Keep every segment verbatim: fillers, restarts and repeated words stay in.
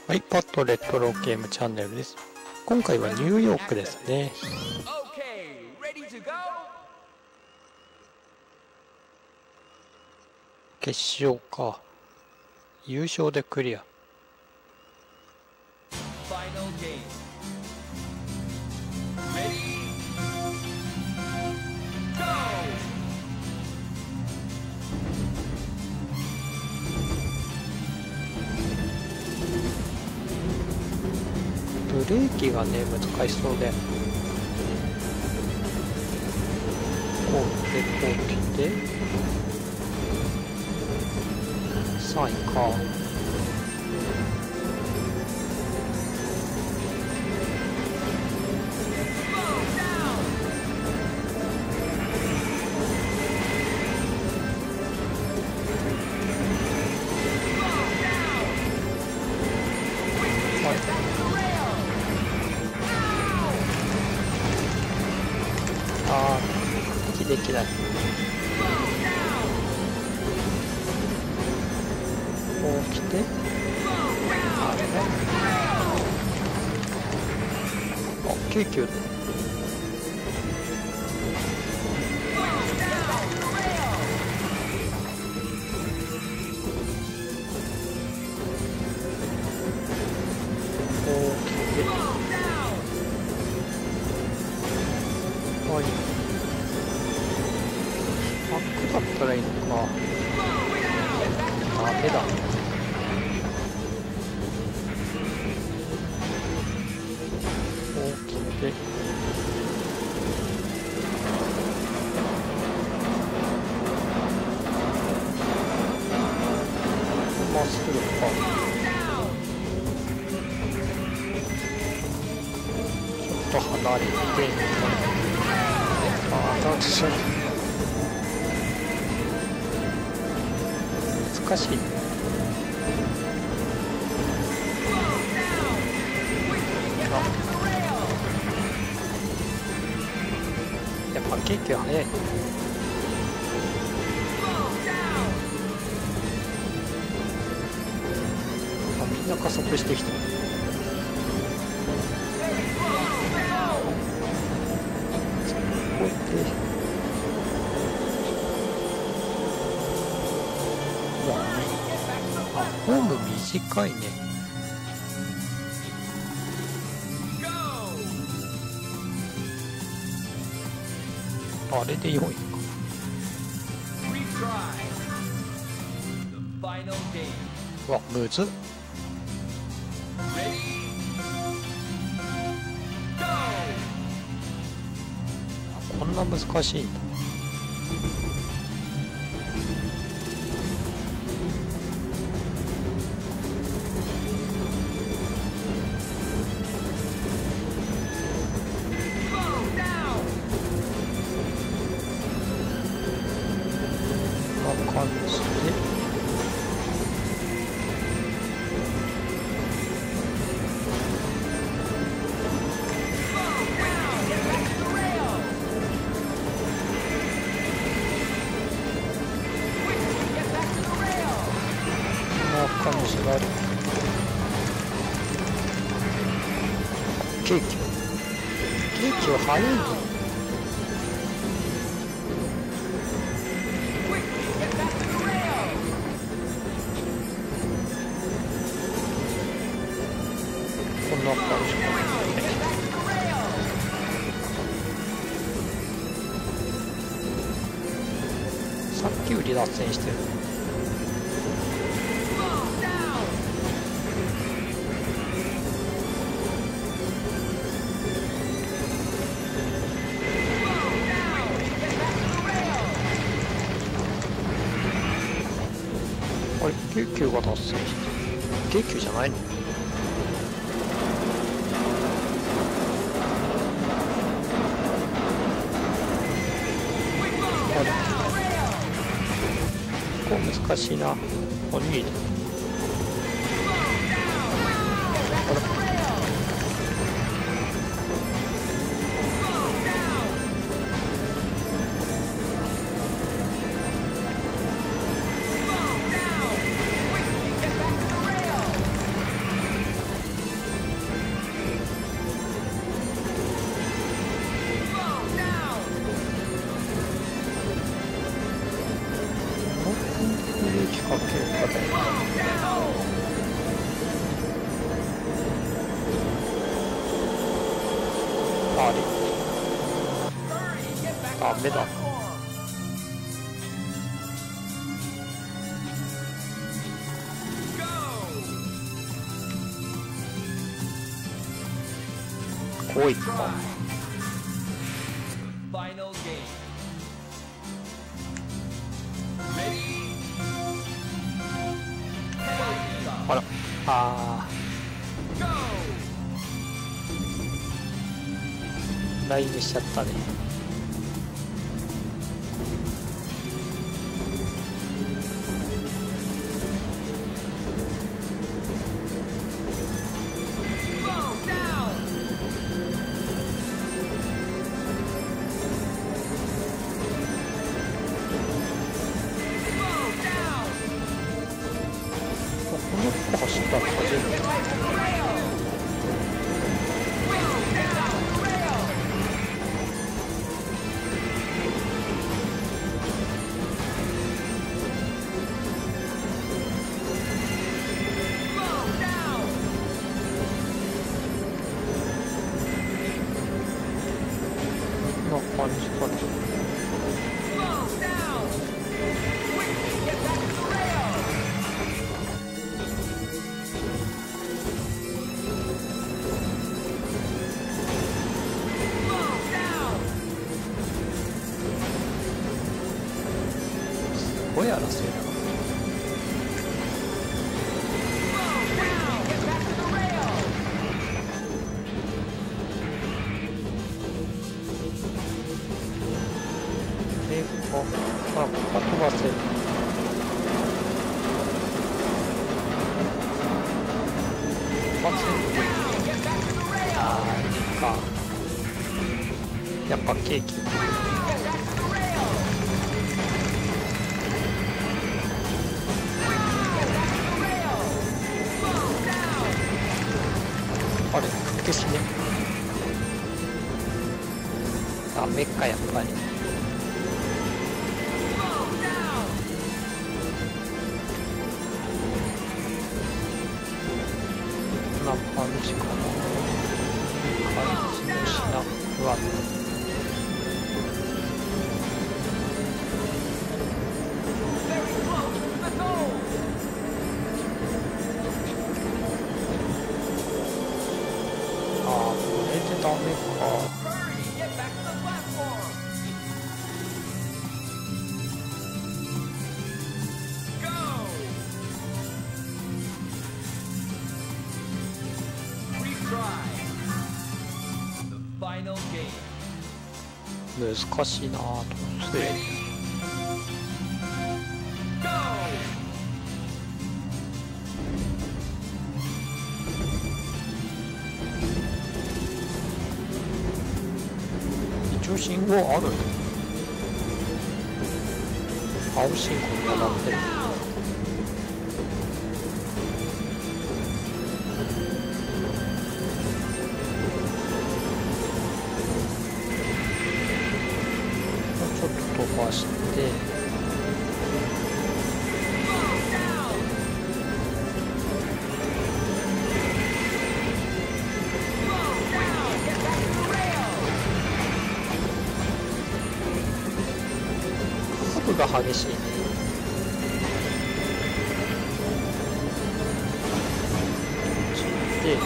iPad レトロゲームチャンネルです。今回はニューヨークですね。決勝か。優勝でクリア。ブレーキがね難しそうで、こうでこう来てさんいか。ああ、息できない。こう来て、あれね。あ、京急だ。こう来て、はい。バックだったらいいのか。ダメだ。こう来て、まっすぐか。ちょっと離れて、ああ、タッチしちゃった。難しいね。やっぱ京急速い。あ、みんな加速してきた。こうやってあ、ホーム短いね。あれでよんいか。うわ、むずっ。こんな難しいんだ。感じで、こんな感じがある。京急京急速いんだ。こんな感じか。さっきより脱線してる。あれ、京急が脱線してる。京急じゃないの？こう難しいな。おにいだ。あれ、 ダメだ。こういった。あら、あーライブしちゃったね。走ったの初めて。こんな感じかね。すごい争いだな。え、あ、あ、ここ飛ばせる。飛ばせる。ああ、いいか。やっぱケーキ。あれ、消しね。ダメか、やっぱり。こんな感じかな。感じもしなくはない。ああ、これでダメか。難しいなぁと思って。一応信号あるの？青信号になってる。ちょっと飛ばして、カーブが激しいね。で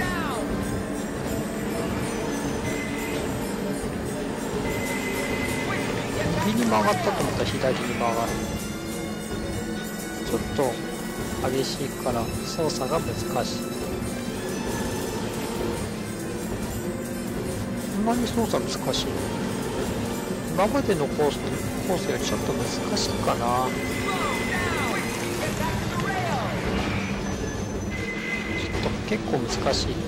右に曲がったと思ったら左に曲がる。ちょっと激しいから操作が難しい。こんなに操作難しい。今までのコースコースよりちょっと難しいかな。ちょっと結構難しい。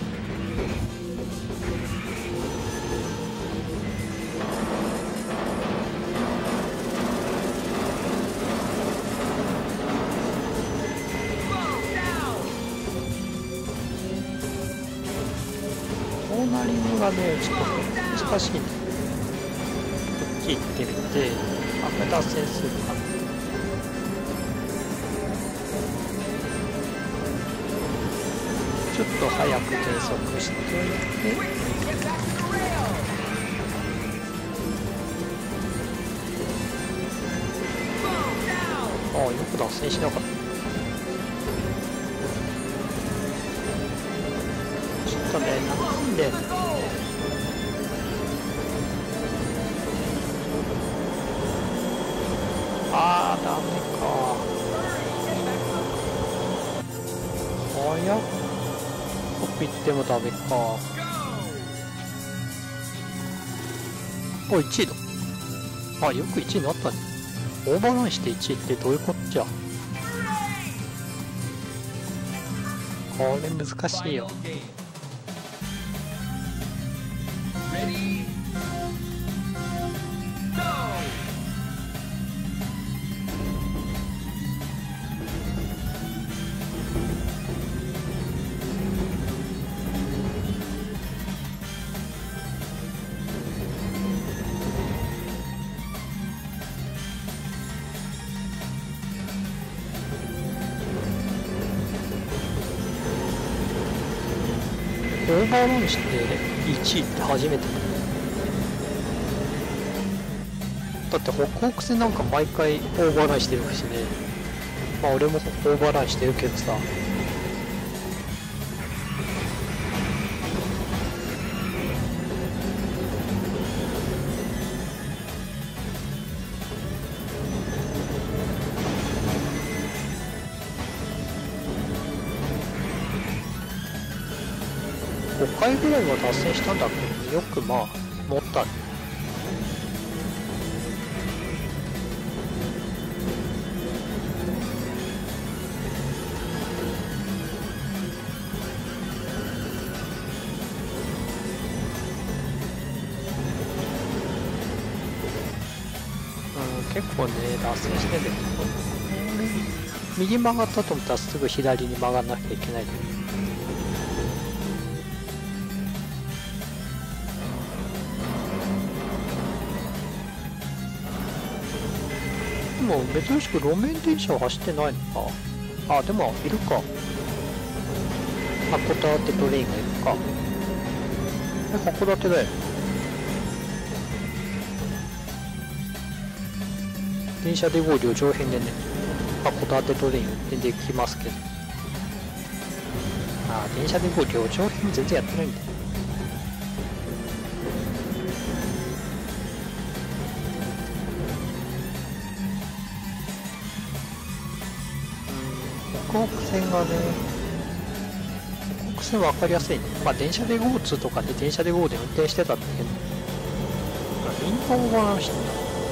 コーナリングがね、ちょっと難しいね。こっち行ってみて、あ、これ脱線するかな。ちょっと早く減速しておいて、 ああ、よく脱線しなかった。ちょっとね、なんでああ、ダメか。あやっこ行ってもダメか。お、いちいだ。あ、よくいちいになったね。オーバーランしていちいってどういうこっちゃ。これ難しいよ。オーバーランしていちいって初めてだ。だってホクホク戦なんか毎回オーバーランしてるしね。まあ俺もオーバーランしてるけどさ。ごかいぐらいは達成したんだけど、よくまあ持ったね。うん、結構ね脱線してんだけど、右曲がったと思ったらすぐ左に曲がんなきゃいけないけど。でも珍しく路面電車は走ってないのか。あ、でもいるか。函館トレインがいるか。え、函館だよ。電車でご両上辺でね、函館トレイン運転できますけど。あ、電車でご両上辺全然やってないんだよ。ホクホク線がね、ホクホク線分かりやすいね。まあ電車で ゴーツー とかで電車で ゴー で運転してたんだけど、みんなオーバーランしてんだ。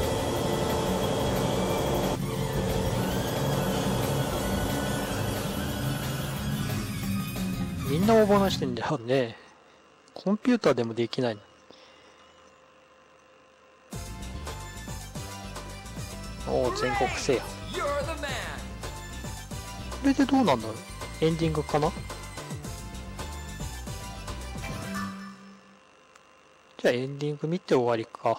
みんなオーバーランしてんだよね。コンピューターでもできないの。おお、全国制覇。これでどうなんだろう。エンディングかな。じゃあエンディング見て終わりか。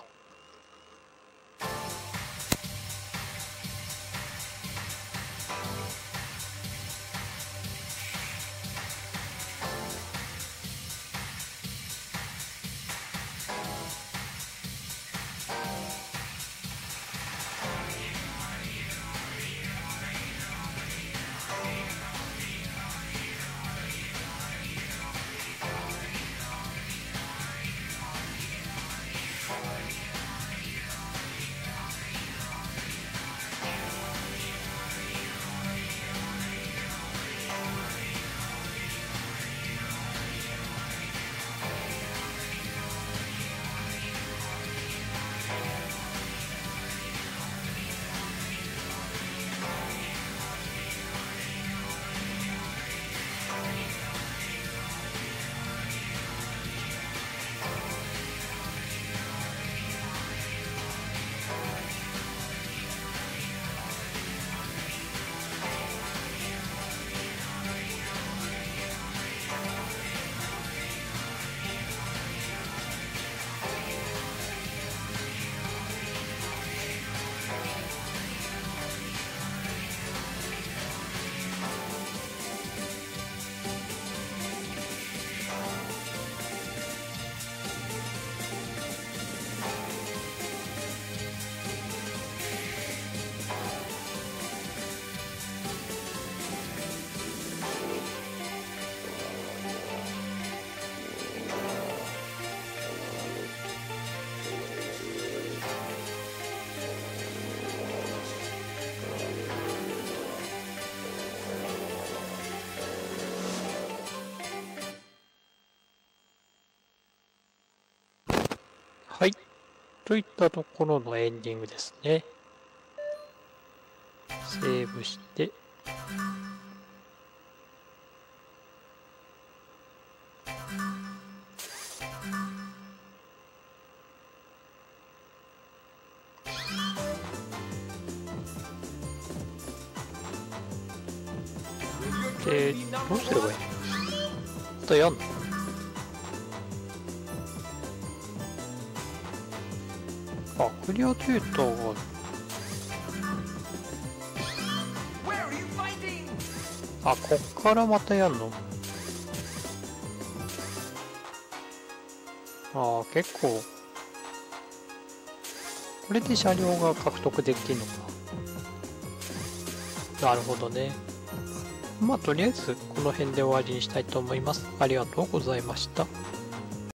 はい。といったところのエンディングですね。セーブして。で、どうすればいいの？あとやんの？あ、クリアデータが、あ、こっからまたやんの？ああ、結構、これで車両が獲得できるのか。なるほどね。まあ、とりあえずこの辺で終わりにしたいと思います。ありがとうございました。